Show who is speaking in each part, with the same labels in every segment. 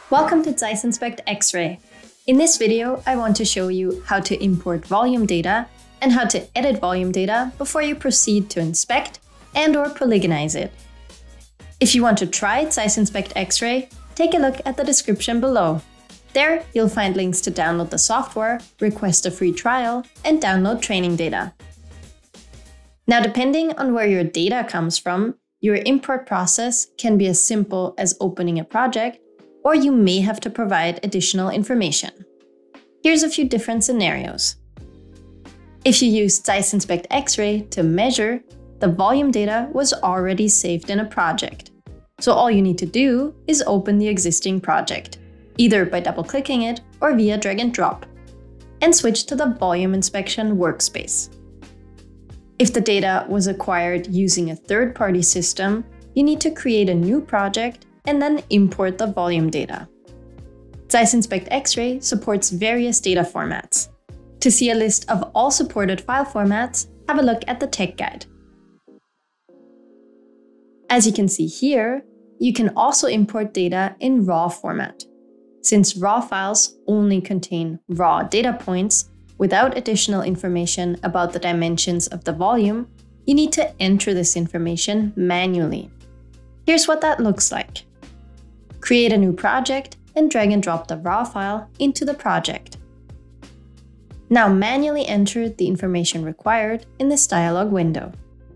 Speaker 1: Welcome to ZEISS INSPECT X-Ray. In this video, I want to show you how to import volume data and how to edit volume data before you proceed to inspect and/or polygonize it. If you want to try ZEISS INSPECT X-Ray, take a look at the description below. There, you'll find links to download the software, request a free trial, and download training data. Now, depending on where your data comes from, your import process can be as simple as opening a project, or you may have to provide additional information. Here's a few different scenarios. If you use ZEISS INSPECT X-Ray to measure, the volume data was already saved in a project. So all you need to do is open the existing project, either by double-clicking it or via drag and drop, and switch to the volume inspection workspace. If the data was acquired using a third-party system, you need to create a new project and then import the volume data. ZEISS INSPECT X-Ray supports various data formats. To see a list of all supported file formats, have a look at the tech guide. As you can see here, you can also import data in RAW format. Since RAW files only contain raw data points without additional information about the dimensions of the volume, you need to enter this information manually. Here's what that looks like. Create a new project and drag and drop the raw file into the project. Now manually enter the information required in this dialog window.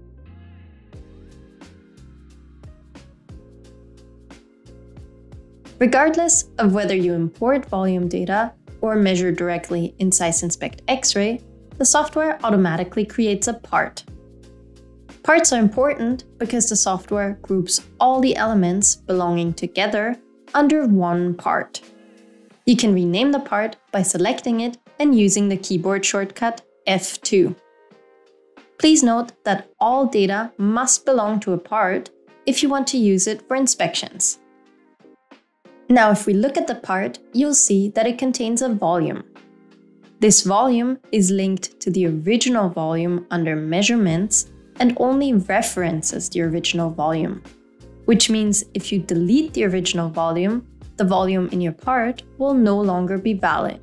Speaker 1: Regardless of whether you import volume data or measure directly in ZEISS INSPECT X-Ray, the software automatically creates a part. Parts are important because the software groups all the elements belonging together under one part. You can rename the part by selecting it and using the keyboard shortcut F2. Please note that all data must belong to a part if you want to use it for inspections. Now, if we look at the part, you'll see that it contains a volume. This volume is linked to the original volume under measurements and only references the original volume, which means if you delete the original volume, the volume in your part will no longer be valid.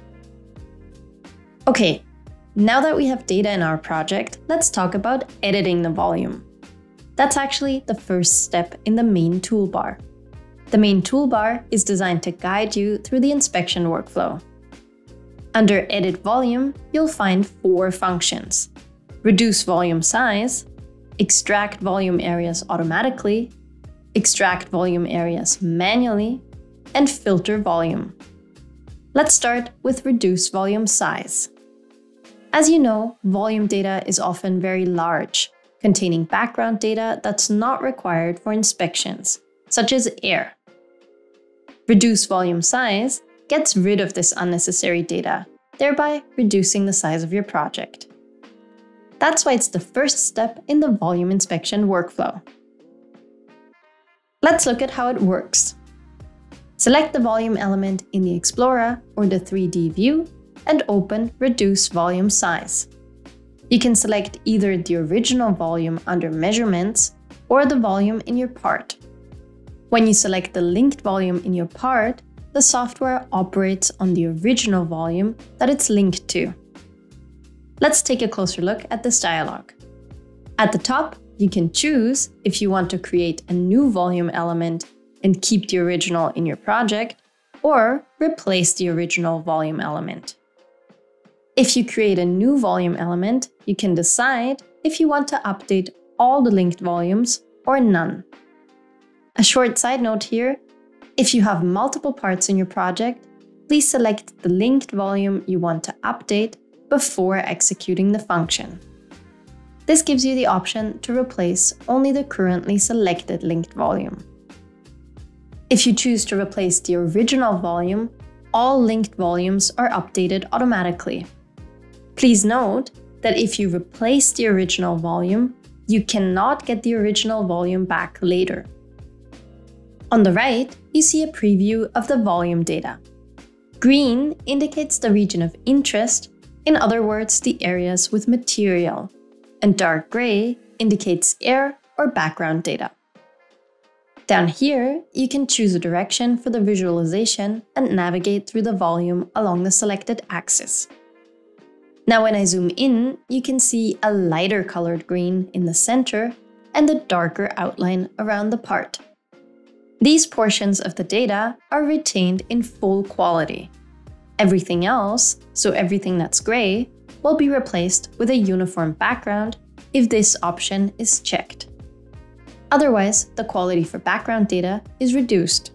Speaker 1: Okay, now that we have data in our project, let's talk about editing the volume. That's actually the first step in the main toolbar. The main toolbar is designed to guide you through the inspection workflow. Under Edit Volume, you'll find 4 functions: reduce volume size, extract volume areas automatically, extract volume areas manually, and filter volume. Let's start with reduce volume size. As you know, volume data is often very large, containing background data that's not required for inspections, such as air. Reduce volume size gets rid of this unnecessary data, thereby reducing the size of your project. That's why it's the first step in the volume inspection workflow. Let's look at how it works. Select the volume element in the Explorer or the 3D view and open Reduce Volume Size. You can select either the original volume under Measurements or the volume in your part. When you select the linked volume in your part, the software operates on the original volume that it's linked to. Let's take a closer look at this dialog. At the top, you can choose if you want to create a new volume element and keep the original in your project, or replace the original volume element. If you create a new volume element, you can decide if you want to update all the linked volumes or none. A short side note here: if you have multiple parts in your project, please select the linked volume you want to update before executing the function. This gives you the option to replace only the currently selected linked volume. If you choose to replace the original volume, all linked volumes are updated automatically. Please note that if you replace the original volume, you cannot get the original volume back later. On the right, you see a preview of the volume data. Green indicates the region of interest, in other words, the areas with material, and dark gray indicates air or background data. Down here, you can choose a direction for the visualization and navigate through the volume along the selected axis. Now when I zoom in, you can see a lighter colored green in the center and the darker outline around the part. These portions of the data are retained in full quality. Everything else, so everything that's gray, will be replaced with a uniform background if this option is checked. Otherwise, the quality for background data is reduced.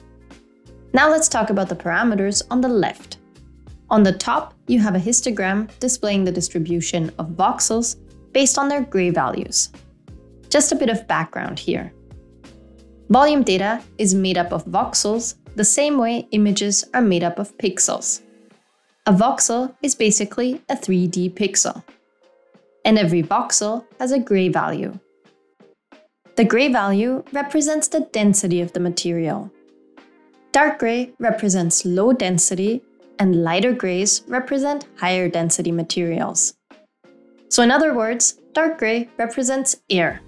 Speaker 1: Now let's talk about the parameters on the left. On the top, you have a histogram displaying the distribution of voxels based on their gray values. Just a bit of background here. Volume data is made up of voxels the same way images are made up of pixels. A voxel is basically a 3D pixel. And every voxel has a gray value. The gray value represents the density of the material. Dark gray represents low density, and lighter grays represent higher density materials. So in other words, dark gray represents air.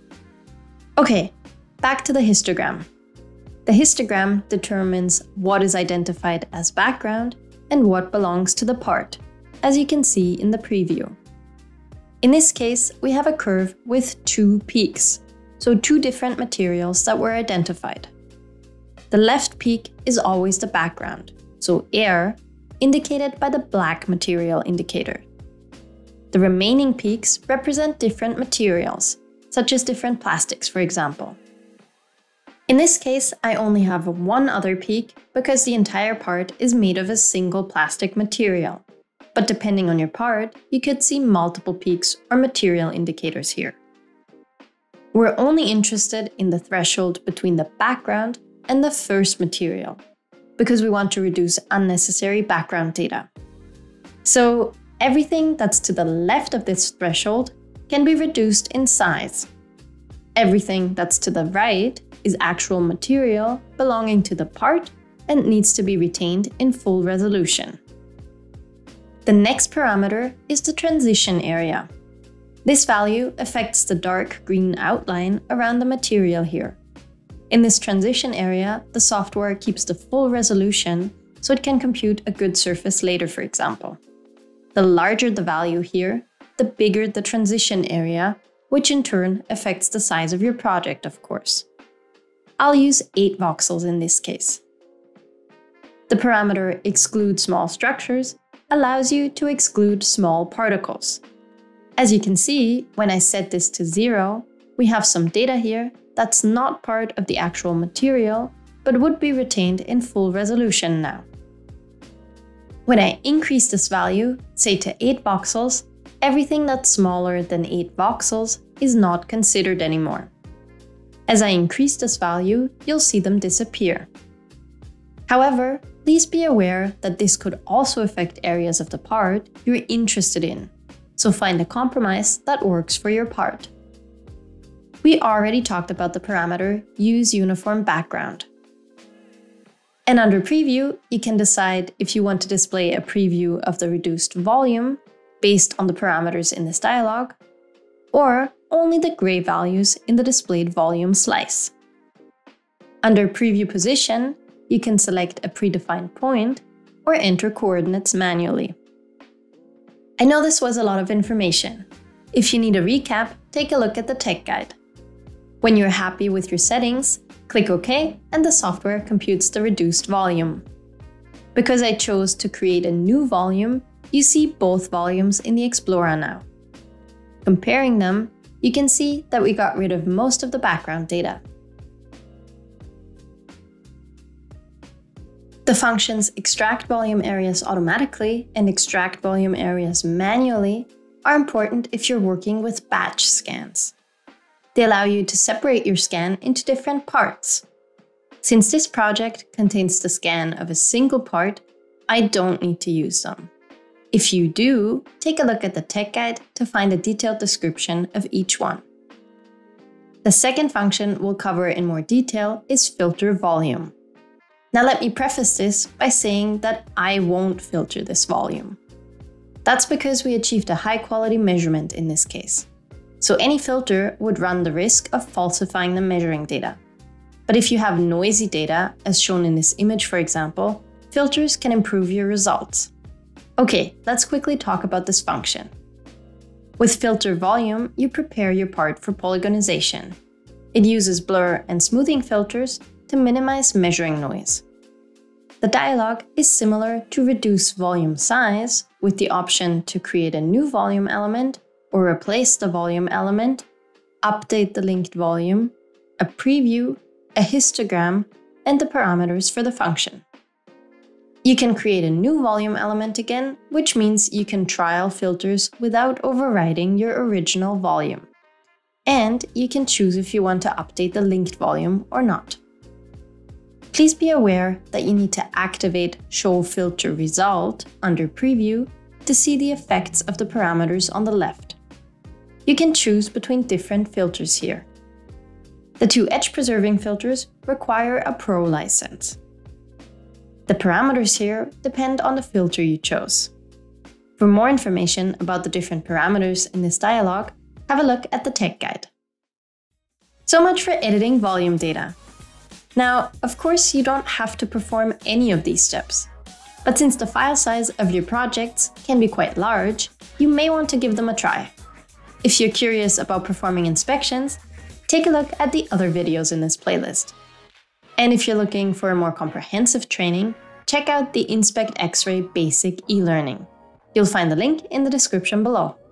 Speaker 1: Okay, back to the histogram. The histogram determines what is identified as background and what belongs to the part, as you can see in the preview. In this case, we have a curve with 2 peaks, so 2 different materials that were identified. The left peak is always the background, so air, indicated by the black material indicator. The remaining peaks represent different materials, such as different plastics, for example. In this case, I only have one other peak because the entire part is made of a single plastic material. But depending on your part, you could see multiple peaks or material indicators here. We're only interested in the threshold between the background and the first material, because we want to reduce unnecessary background data. So everything that's to the left of this threshold can be reduced in size. Everything that's to the right is actual material belonging to the part and needs to be retained in full resolution. The next parameter is the transition area. This value affects the dark green outline around the material here. In this transition area, the software keeps the full resolution so it can compute a good surface later, for example. The larger the value here, the bigger the transition area, which in turn affects the size of your project, of course. I'll use 8 voxels in this case. The parameter exclude small structures allows you to exclude small particles. As you can see, when I set this to 0, we have some data here that's not part of the actual material, but would be retained in full resolution now. When I increase this value, say to 8 voxels, everything that's smaller than 8 voxels is not considered anymore. As I increase this value, you'll see them disappear. However, please be aware that this could also affect areas of the part you're interested in, so find a compromise that works for your part. We already talked about the parameter Use Uniform Background. And under Preview, you can decide if you want to display a preview of the reduced volume based on the parameters in this dialog, or only the gray values in the displayed volume slice. Under Preview Position, you can select a predefined point or enter coordinates manually. I know this was a lot of information. If you need a recap, take a look at the tech guide. When you're happy with your settings, click OK and the software computes the reduced volume. Because I chose to create a new volume, you see both volumes in the Explorer now. Comparing them, you can see that we got rid of most of the background data. The functions extract volume areas automatically and extract volume areas manually are important if you're working with batch scans. They allow you to separate your scan into different parts. Since this project contains the scan of a single part, I don't need to use them. If you do, take a look at the tech guide to find a detailed description of each one. The second function we'll cover in more detail is filter volume. Now let me preface this by saying that I won't filter this volume. That's because we achieved a high quality measurement in this case. So any filter would run the risk of falsifying the measuring data. But if you have noisy data, as shown in this image for example, filters can improve your results. Okay, let's quickly talk about this function. With filter volume, you prepare your part for polygonization. It uses blur and smoothing filters to minimize measuring noise. The dialog is similar to reduce volume size, with the option to create a new volume element or replace the volume element, update the linked volume, a preview, a histogram, and the parameters for the function. You can create a new volume element again, which means you can trial filters without overriding your original volume. And you can choose if you want to update the linked volume or not. Please be aware that you need to activate Show Filter Result under Preview to see the effects of the parameters on the left. You can choose between different filters here. The two edge-preserving filters require a Pro license. The parameters here depend on the filter you chose. For more information about the different parameters in this dialog, have a look at the tech guide. So much for editing volume data. Now, of course, you don't have to perform any of these steps. But since the file size of your projects can be quite large, you may want to give them a try. If you're curious about performing inspections, take a look at the other videos in this playlist. And if you're looking for a more comprehensive training, check out the Inspect X-Ray Basic e-learning. You'll find the link in the description below.